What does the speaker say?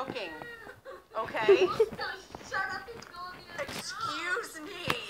joking. Okay? Shut up and go. Excuse me.